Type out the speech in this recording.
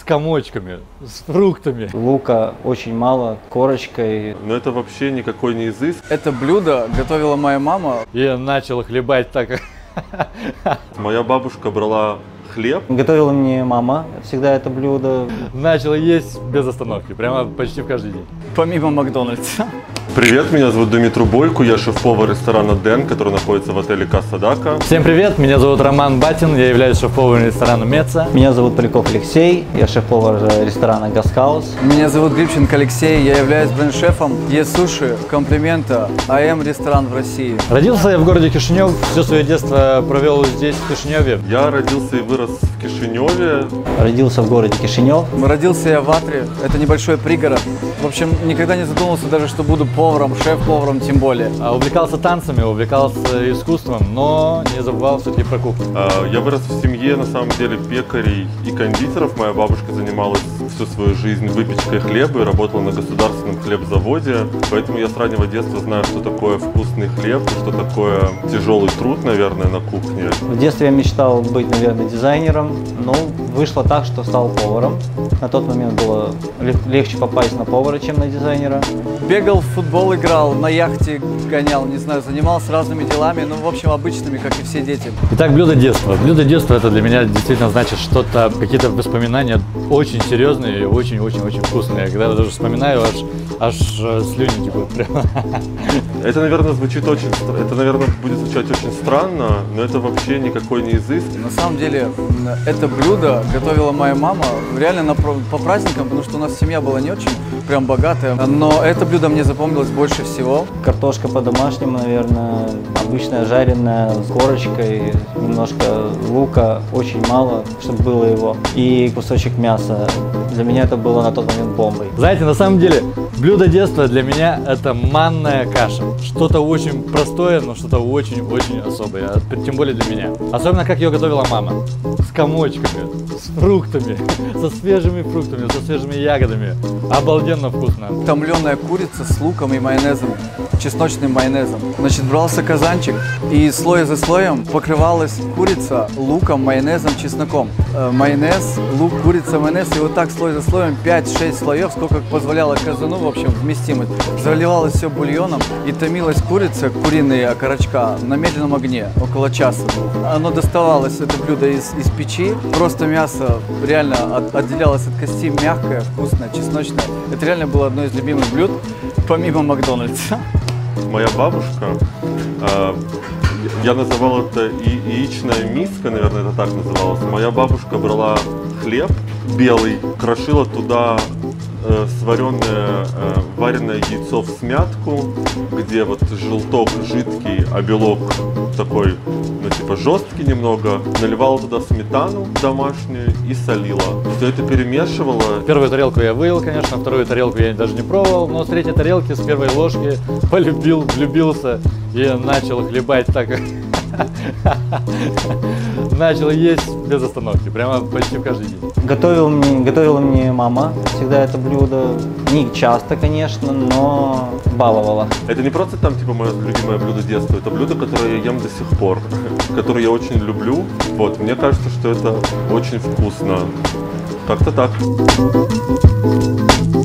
комочками, с фруктами. Лука очень мало, корочкой. Но это вообще никакой не изыск. Это блюдо готовила моя мама. И начал хлебать так. Моя бабушка брала хлеб. Готовила мне мама всегда это блюдо. Начал есть без остановки, прямо почти в каждый день. Помимо Макдональдса. Привет, меня зовут Дмитрий Бойко, я шеф-повар ресторана Дэн, который находится в отеле Касса Дака. Всем привет, меня зовут Роман Батин, я являюсь шеф-поваром ресторана Меца. Меня зовут Поляков Алексей, я шеф-повар ресторана Гастхаус. Меня зовут Грибченко Алексей, я являюсь бренд-шефом Е-Суши, Комплимента, АМ ресторан в России. Родился я в городе Кишинев, все свое детство провел здесь, в Кишиневе. Я родился и вырос в Кишиневе. Родился в городе Кишинев. Родился я в Атре, это небольшой пригород. В общем, никогда не задумывался даже, что буду поваром, шеф-поваром тем более. Увлекался танцами, увлекался искусством, но не забывал все-таки про кухню. Я вырос в семье, на самом деле, пекарей и кондитеров. Моя бабушка занималась всю свою жизнь выпечкой хлеба и работала на государственном хлебзаводе. Поэтому я с раннего детства знаю, что такое вкусный хлеб, что такое тяжелый труд, наверное, на кухне. В детстве я мечтал быть, наверное, дизайнером, но вышло так, что стал поваром. На тот момент было легче попасть на повара, чем на дизайнера. Бегал в футбол, играл, на яхте гонял, не знаю, занимался разными делами, ну, в общем, обычными, как и все дети. Итак, блюдо детства. Блюдо детства это для меня действительно значит что-то, какие-то воспоминания очень серьезные и очень-очень-очень вкусные. Когда я даже вспоминаю, аж слюни текут прямо. Это, наверное, звучит очень, это, наверное, будет звучать очень странно, но это вообще никакой не изыск. На самом деле, это блюдо готовила моя мама реально по праздникам, потому что у нас семья была не очень прям богатая, но это блюдо мне запомнилось больше всего. Картошка по-домашнему, наверное, обычная жареная с корочкой, немножко лука, очень мало, чтобы было его, и кусочек мяса. Для меня это было на тот момент бомбой. Знаете, на самом деле, блюдо детства для меня это манная каша. Что-то очень простое, но что-то очень-очень особое, тем более для меня. Особенно, как ее готовила мама. С комочками, с фруктами, со свежими фруктами, со свежими ягодами. Обалденно вкусно. Томленая курица с луком и майонезом, чесночным майонезом. Значит, брался казанчик, и слой за слоем покрывалась курица луком, майонезом, чесноком. Майонез, лук, курица, майонез, и вот так слой за слоем, 5-6 слоев, сколько позволяло казану, в общем, вместимость. Заливалось все бульоном, и томилась курица, куриные окорочка, на медленном огне, около часа. Оно доставалось, это блюдо, из печи. Просто мясо реально отделялось от кости, мягкое, вкусное, чесночное. Это реально было одно из любимых блюд, помимо Макдональдса. Моя бабушка, я называл это яичная миска, наверное, это так называлось. Моя бабушка брала хлеб белый, крошила туда сваренное вареное яйцо в смятку, где вот желток жидкий, а белок такой, ну типа жесткий немного, наливала туда сметану домашнюю и солила. Все это перемешивала. Первую тарелку я выел, конечно, вторую тарелку я даже не пробовал, но с третьей тарелки, с первой ложки влюбился и начал хлебать так. Начал есть без остановки, прямо почти в каждый день. Готовила мне мама всегда это блюдо. Не часто, конечно, но баловала. Это не просто там типа мое любимое блюдо детства, это блюдо, которое я ем до сих пор, которое я очень люблю. Вот, мне кажется, что это очень вкусно. Как-то так.